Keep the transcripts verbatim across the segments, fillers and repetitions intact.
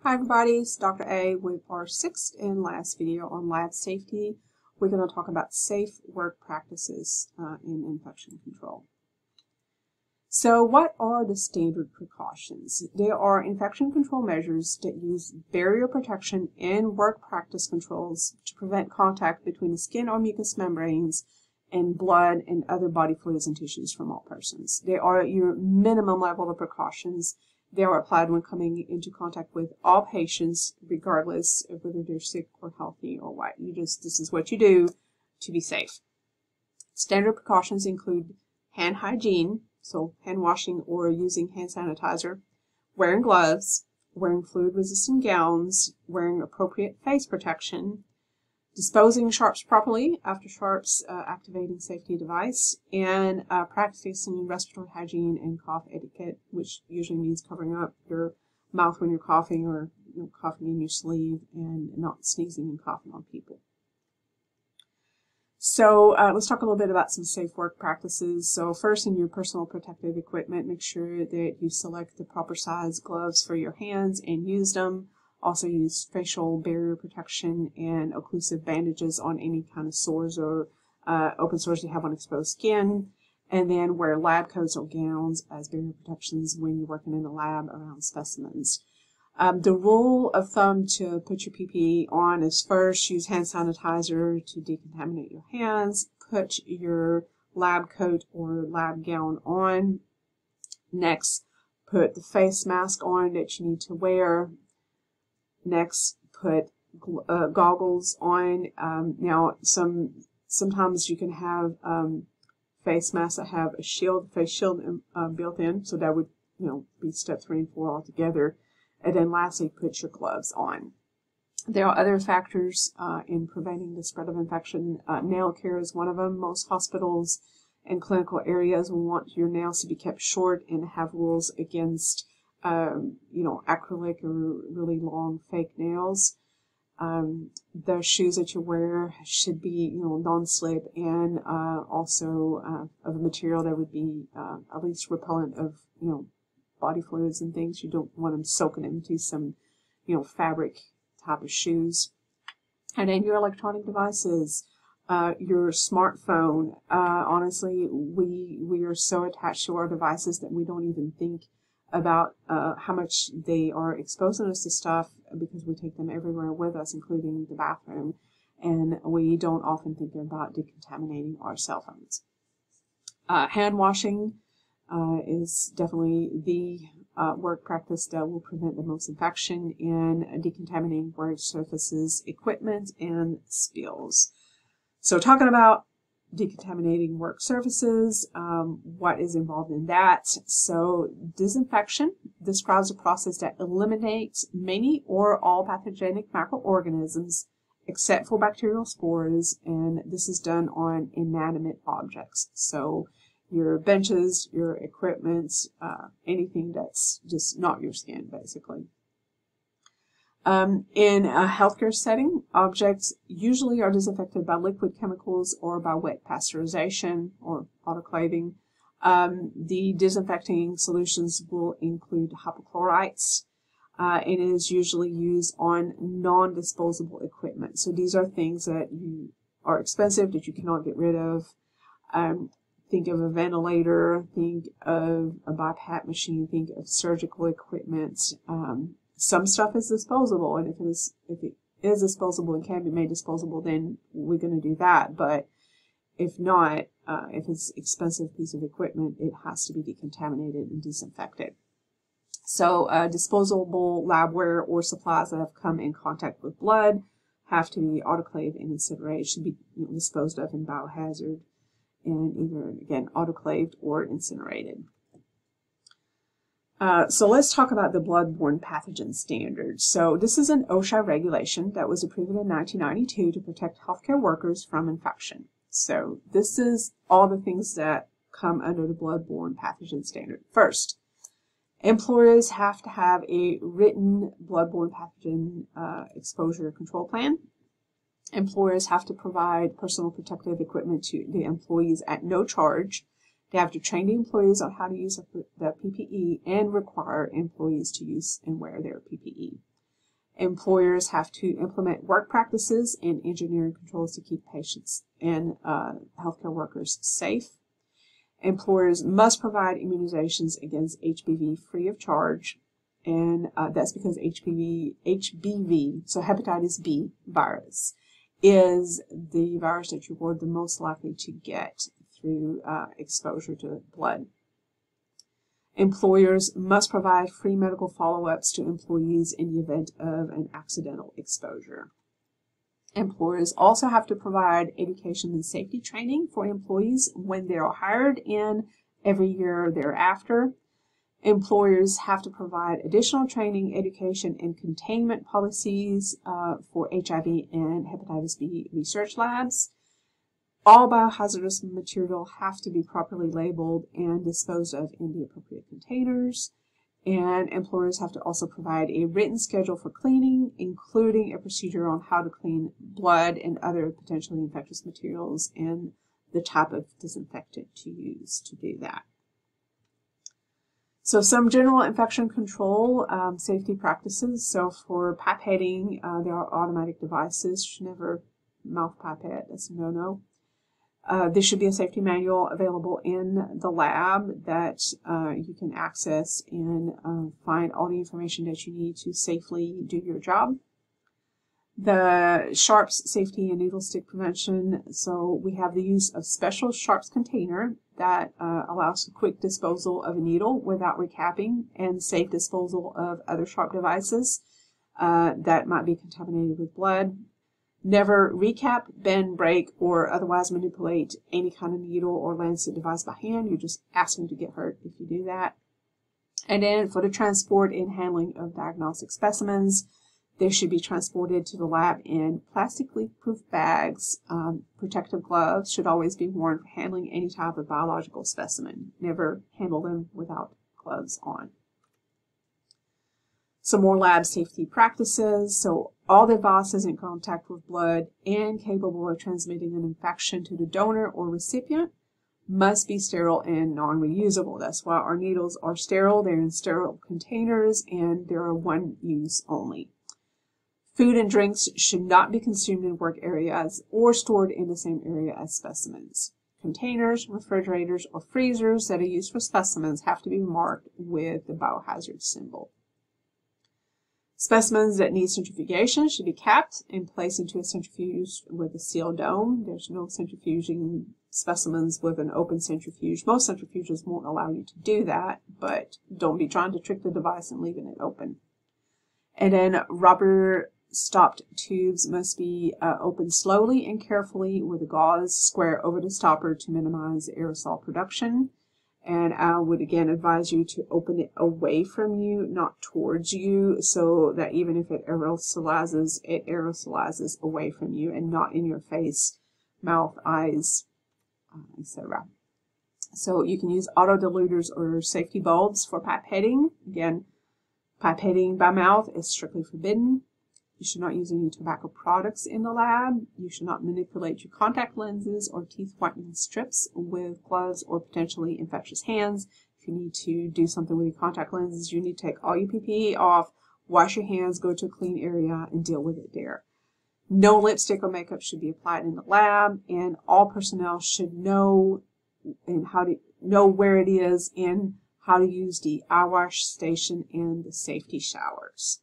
Hi everybody, it's Doctor A with our sixth and last video on lab safety. We're going to talk about safe work practices uh, in infection control. So what are the standard precautions? They are infection control measures that use barrier protection and work practice controls to prevent contact between the skin or mucous membranes and blood and other body fluids and tissues from all persons. They are your minimum level of precautions. They are applied when coming into contact with all patients, regardless of whether they're sick or healthy or what. You just, this is what you do to be safe. Standard precautions include hand hygiene, so hand washing or using hand sanitizer, wearing gloves, wearing fluid-resistant gowns, wearing appropriate face protection, disposing sharps properly after sharps uh, activating safety device, and uh, practicing respiratory hygiene and cough etiquette, which usually means covering up your mouth when you're coughing or you know, coughing in your sleeve and not sneezing and coughing on people. So uh, let's talk a little bit about some safe work practices. So first, in your personal protective equipment, make sure that you select the proper size gloves for your hands and use them. Also use facial barrier protection and occlusive bandages on any kind of sores or uh, open sores you have on exposed skin. And then wear lab coats or gowns as barrier protections when you're working in the lab around specimens. Um, the rule of thumb to put your P P E on is first use hand sanitizer to decontaminate your hands. Put your lab coat or lab gown on. Next, put the face mask on that you need to wear. Next, put uh, goggles on. Um, now, some sometimes you can have um, face masks that have a shield, face shield uh, built in, so that would you know be step three and four altogether. And then lastly, put your gloves on. There are other factors uh, in preventing the spread of infection. Uh, nail care is one of them. Most hospitals and clinical areas will want your nails to be kept short and have rules against Um, you know, acrylic or really long fake nails. Um, the shoes that you wear should be, you know, non-slip and uh, also uh, of a material that would be uh, at least repellent of, you know, body fluids and things. You don't want them soaking into some, you know, fabric type of shoes. And then your electronic devices, uh, your smartphone. Uh, honestly, we we are so attached to our devices that we don't even think about uh, how much they are exposing us to stuff because we take them everywhere with us, including the bathroom, and we don't often think about decontaminating our cell phones. Uh, hand washing uh, is definitely the uh, work practice that will prevent the most infection and decontaminating work surfaces, equipment, and spills. So talking about decontaminating work surfaces, um, what is involved in that. So disinfection describes a process that eliminates many or all pathogenic microorganisms except for bacterial spores, and this is done on inanimate objects. So your benches, your equipment, uh, anything that's just not your skin, basically. Um, in a healthcare setting, objects usually are disinfected by liquid chemicals or by wet pasteurization or autoclaving. Um, the disinfecting solutions will include hypochlorites. Uh, it is usually used on non-disposable equipment. So these are things that you are expensive, that you cannot get rid of. Um, think of a ventilator, think of a BiPAP machine, think of surgical equipment. Um, Some stuff is disposable, and if it is if it is disposable and can be made disposable, then we're going to do that. But if not, uh, if it's an expensive piece of equipment, it has to be decontaminated and disinfected. So uh, disposable labware or supplies that have come in contact with blood have to be autoclaved and incinerated. Should be you know, disposed of in biohazard and either, again, autoclaved or incinerated. Uh, so let's talk about the Bloodborne Pathogen Standard. So this is an OSHA regulation that was approved in nineteen ninety-two to protect healthcare workers from infection. So this is all the things that come under the Bloodborne Pathogen Standard. First, employers have to have a written bloodborne pathogen uh, exposure control plan. Employers have to provide personal protective equipment to the employees at no charge. They have to train the employees on how to use the P P E and require employees to use and wear their P P E. Employers have to implement work practices and engineering controls to keep patients and uh, healthcare workers safe. Employers must provide immunizations against H P V free of charge, and uh, that's because H P V, H B V, so hepatitis B virus, is the virus that you are the most likely to get through uh, exposure to blood. Employers must provide free medical follow-ups to employees in the event of an accidental exposure. Employers also have to provide education and safety training for employees when they are hired and every year thereafter. Employers have to provide additional training, education, and containment policies uh, for H I V and hepatitis B research labs. All biohazardous material have to be properly labeled and disposed of in the appropriate containers. And employers have to also provide a written schedule for cleaning, including a procedure on how to clean blood and other potentially infectious materials and the type of disinfectant to use to do that. So some general infection control um, safety practices. So for pipetting, uh, there are automatic devices. You should never mouth pipette. That's a no-no. Uh, there should be a safety manual available in the lab that uh, you can access and uh, find all the information that you need to safely do your job. The sharps safety and needle stick prevention. So we have the use of special sharps container that uh, allows quick disposal of a needle without recapping and safe disposal of other sharp devices uh, that might be contaminated with blood. Never recap, bend, break, or otherwise manipulate any kind of needle or lancet device by hand. You're just asking to get hurt if you do that. And then for the transport and handling of diagnostic specimens, they should be transported to the lab in plastic leak-proof bags. Um, protective gloves should always be worn for handling any type of biological specimen. Never handle them without gloves on. Some more lab safety practices. So all devices in contact with blood and capable of transmitting an infection to the donor or recipient must be sterile and non-reusable. That's why our needles are sterile. They're in sterile containers and they're one use only. Food and drinks should not be consumed in work areas or stored in the same area as specimens. Containers, refrigerators, or freezers that are used for specimens have to be marked with the biohazard symbol. Specimens that need centrifugation should be capped and placed into a centrifuge with a sealed dome. There's no centrifuging specimens with an open centrifuge. Most centrifuges won't allow you to do that, but don't be trying to trick the device and leaving it open. And then rubber stopped tubes must be uh, opened slowly and carefully with a gauze square over the stopper to minimize aerosol production. And I would again advise you to open it away from you, not towards you, so that even if it aerosolizes, it aerosolizes away from you and not in your face, mouth, eyes, uh, et cetera. So you can use auto diluters or safety bulbs for pipetting. Again, pipetting by mouth is strictly forbidden. You should not use any tobacco products in the lab. You should not manipulate your contact lenses or teeth whitening strips with gloves or potentially infectious hands. If you need to do something with your contact lenses, you need to take all your P P E off, wash your hands, go to a clean area, and deal with it there. No lipstick or makeup should be applied in the lab, and all personnel should know and how to know where it is and how to use the eye wash station and the safety showers.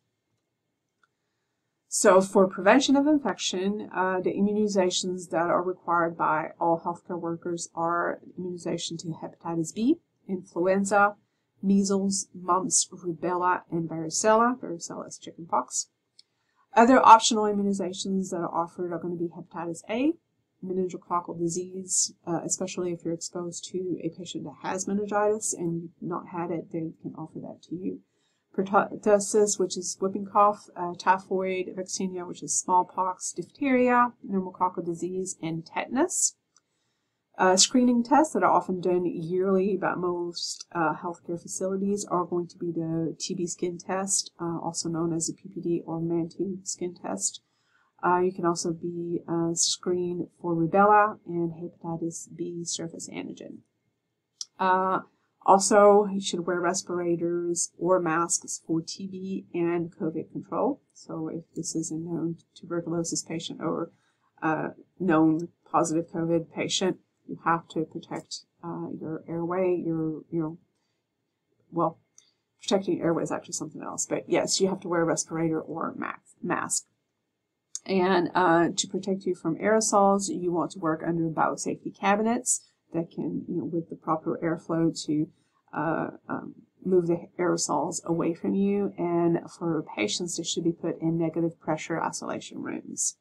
So for prevention of infection, uh, the immunizations that are required by all healthcare workers are immunization to hepatitis B, influenza, measles, mumps, rubella, and varicella. Varicella is chickenpox. Other optional immunizations that are offered are going to be hepatitis A, meningococcal disease, uh, especially if you're exposed to a patient that has meningitis and you've not had it, they can offer that to you. Pertussis, which is whooping cough, uh, typhoid, vaccinia, which is smallpox, diphtheria, pneumococcal disease, and tetanus. Uh, screening tests that are often done yearly by most uh, healthcare facilities are going to be the T B skin test, uh, also known as a P P D or Mantoux skin test. Uh, you can also be uh, screened for rubella and hepatitis B surface antigen. Uh, Also, you should wear respirators or masks for T B and COVID control. So if this is a known tuberculosis patient or a known positive COVID patient, you have to protect uh, your airway, your, your, well, protecting airway is actually something else. But yes, you have to wear a respirator or mask. And uh, to protect you from aerosols, you want to work under biosafety cabinets that can, you know, with the proper airflow to uh, um, move the aerosols away from you. And for patients, they should be put in negative pressure isolation rooms.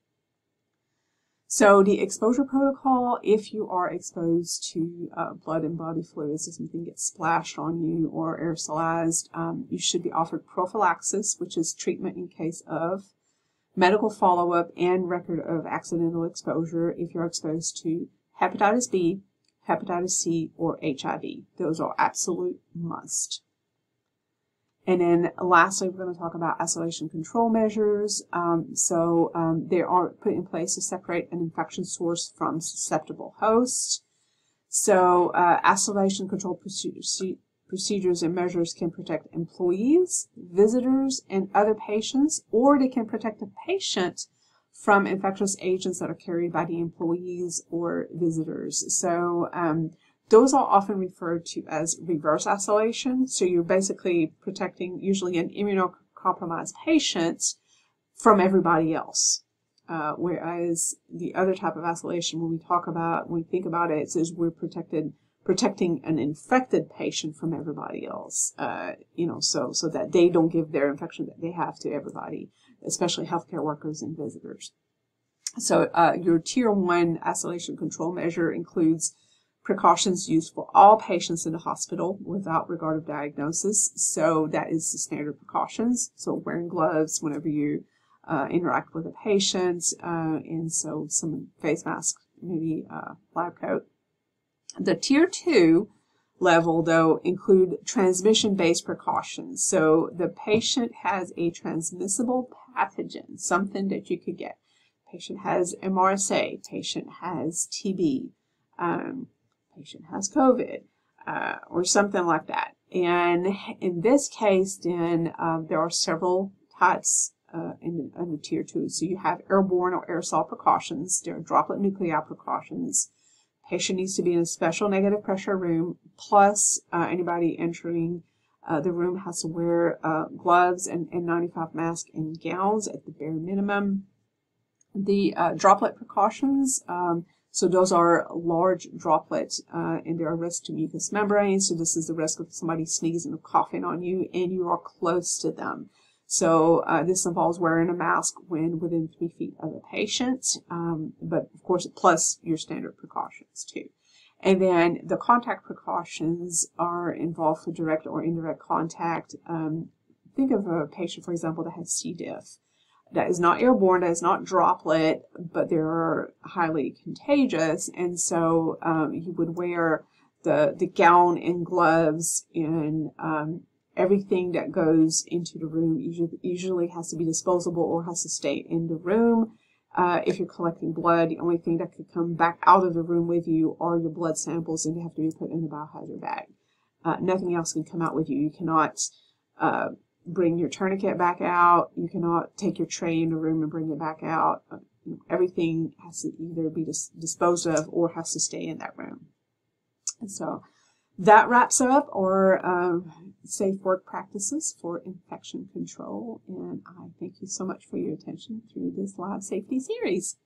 So the exposure protocol, if you are exposed to uh, blood and body fluids, if something gets splashed on you or aerosolized, um, you should be offered prophylaxis, which is treatment in case of medical follow-up and record of accidental exposure if you're exposed to hepatitis B, hepatitis C, or H I V. Those are absolute must. And then lastly, we're going to talk about isolation control measures. Um, so um, they are put in place to separate an infection source from susceptible hosts. So uh, isolation control procedures, procedures and measures can protect employees, visitors, and other patients, or they can protect the patient from infectious agents that are carried by the employees or visitors. So um, those are often referred to as reverse isolation. So you're basically protecting usually an immunocompromised patient from everybody else. Uh, whereas the other type of isolation, when we talk about, when we think about it, it says we're protected, protecting an infected patient from everybody else. Uh, you know, so so that they don't give their infection that they have to everybody, especially healthcare workers and visitors. So uh, your tier one isolation control measure includes precautions used for all patients in the hospital without regard of diagnosis. So that is the standard precautions. So wearing gloves whenever you uh, interact with a patient, uh, and so some face masks, maybe a lab coat. The tier two level, though, include transmission-based precautions. So the patient has a transmissible pathogen, something that you could get. Patient has M R S A, patient has T B, um, patient has COVID, uh, or something like that. And in this case, then um, there are several types uh, in, in the tier two. So you have airborne or aerosol precautions. There are droplet nuclei precautions. Patient needs to be in a special negative pressure room. Plus, uh, anybody entering uh, the room has to wear uh, gloves and N ninety-five mask and gowns at the bare minimum. The uh, droplet precautions. Um, So those are large droplets, uh, and there are risks to mucous membranes. So this is the risk of somebody sneezing or coughing on you, and you are close to them. So uh, this involves wearing a mask when within three feet of a patient, um, but of course, plus your standard precautions too. And then the contact precautions are involved for direct or indirect contact. Um, think of a patient, for example, that has C. diff. That is not airborne, that is not droplet, but they're highly contagious. And so um, you would wear the, the gown and gloves, and um, everything that goes into the room usually, usually has to be disposable or has to stay in the room. Uh, if you're collecting blood, the only thing that could come back out of the room with you are your blood samples, and they have to be put in a biohazard bag. Uh, nothing else can come out with you. You cannot uh, bring your tourniquet back out. You cannot take your tray in the room and bring it back out. Uh, you know, everything has to either be dis disposed of or has to stay in that room. And so that wraps up our um, safe work practices for infection control. And I thank you so much for your attention through this live safety series.